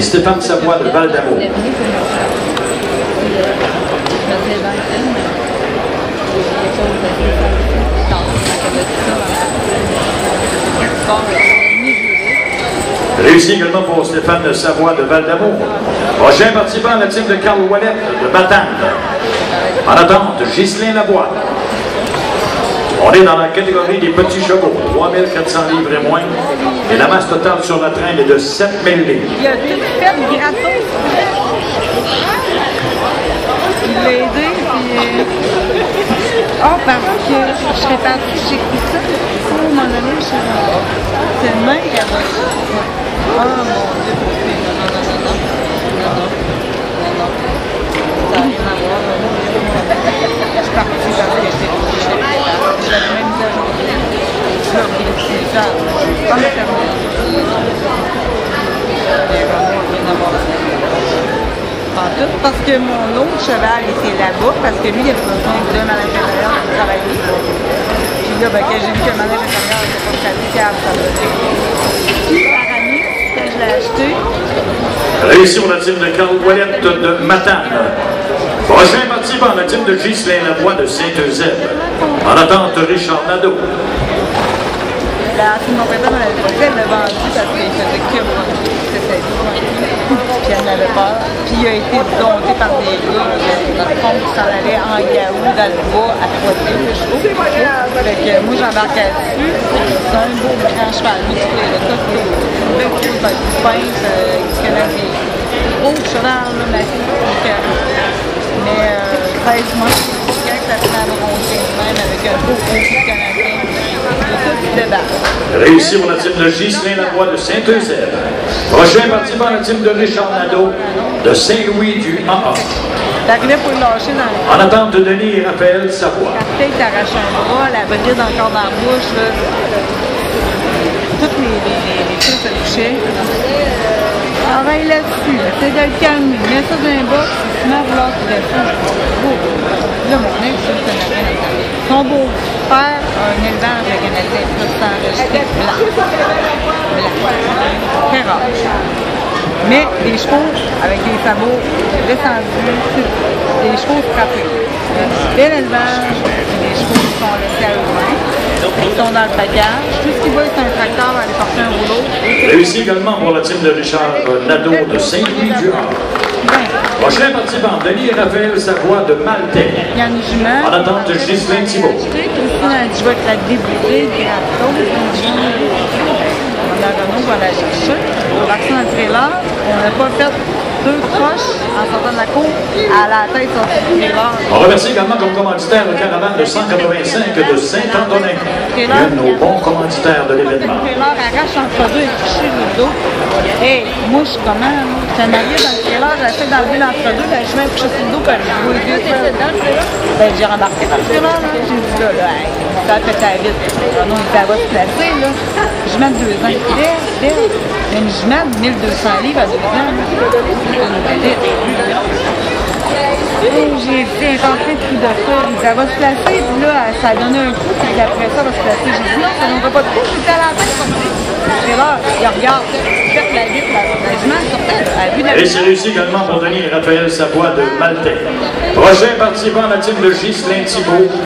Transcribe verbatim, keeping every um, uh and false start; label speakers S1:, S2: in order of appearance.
S1: Stéphane Savoie de Val-d'Amour. Réussi également pour Stéphane Savoie de Val-d'Amour. Prochain participant, la team de Carl Ouellet de Matane. En attente, Ghislain Labois. On est dans la catégorie des petits chevaux, trois mille quatre cents livres et moins. Et la masse totale sur la traîne est de sept mille livres.
S2: Il a tout fait gratos. Il l'a aidé, puis... Oh, parce que je serais partie, j'ai écouté ça. À un moment donné, je suis... C'est une main qui a... Oh mon Dieu, non, non, non, non, non, non, non, non, non, ça n'a rien à voir. Je suis partie parce que j'étais j'avais même mis à jour. Je l'ai oublié, c'est ça. Pas maternelle. Mais vraiment, rien à voir. En tout, parce que mon autre cheval était là-bas, parce que lui, il avait besoin de manège intérieur pour travailler. Puis là, ben, quand j'ai vu que le manège intérieur n'était pas praticable, ça m'a fait. Puis, Aramis, quand je l'ai acheté.
S1: Réussi pour la team de Carl Ouellet de Matane. Prochain participant, la team de Ghislain Labois de Saint-Eusèbe. En attente, Richard Nadeau.
S2: La team mon papa, elle l'a vendu parce qu'il faisait que c'était puis elle n'avait pas. Puis il a été dompté par des gars, dans le fond, qui s'en allaient en Yahoo, dans le bois, à Trois-Îles, je trouve. Fait que moi, j'embarquais dessus. C'est un beau grand cheval musclé, le top, une belle grosse bête de pince, qui connaît des gros cheval, là, ma fille. Mais treize mois, quand ça prend à broncher même, avec un beau profil canadien, tout se débarque.
S1: Réussi pour la team de Ghislain Labois de Saint-Eusèbe. Prochain participant, la team de Richard Nadeau de Saint-Louis du A A.
S2: T'arrivais pour le lâcher dans le...
S1: En attente de Denis et Raphaël Savoie.
S2: Quand il t'arrache un bras, la bride encore dans la bouche, là. Toutes les, les, les, les choses se touchaient. Travaille là-dessus, essaie de le calmer, mets ça dans un box, sinon vouloir qu'il reste. Là, mon ex, c'est un Canadien. Son beau-père a un élevage à Canadien, tout enregistré blanc. Blanc. Très rare. Mais des chevaux avec des sabots descendus, des chevaux frappés. Bel élevage, des chevaux qui sont laissés à eux-mêmes. Ils sont dans le package. Tout ce qu'ils veulent, c'est un tracteur à aller porter un rouleau.
S1: Réussi également pour la team de Richard Nadeau de Saint-Louis-du-A. Prochain participant, Denis et Raphaël Savoie de Maltais.
S2: Il y a une jument.
S1: En attente de Ghislain Thibault.
S2: Ici, je vais te la débouler, gratos, une jument. On a Renault, on va la chercher. On va dans le trailer. On n'a pas fait deux croches en sortant de la cour à la tête sur le trailer.
S1: On remercie également comme commanditaire le caravane de cent quatre-vingt-cinq de Saint-Antonin. L'un de nos bons commanditaires de l'événement.
S2: Le trailer arrache entre deux et toucher le dos. Hé, moi je suis comment? J'étais mariée dans le trailer, j'essaie d'enlever l'entre-deux, ben, je mets coucher sur le dos, ben, je roule deux ben, j'ai rembarqué dans le trailer, là. J'ai dit là, là, hey, ça a fait ta vite. Ah non, ça va se placer, là. Je mets deux ans. Là, une jument de mille deux cents livres à deux ans. Oh, j'ai été inventé tout de ça. Ça va se placer, puis là, ça a donné un coup, puis après ça, ça va se placer. J'ai dit non, ça n'aura pas de coup, j'étais à la tête comme ça. C'est là, il regarde, faites la vitre, la jument sortait, elle a vu la.
S1: Et c'est réussi également pour Denis et Raphaël Savoie de Maltais. Prochain participant, la team de Ghislain Thibault.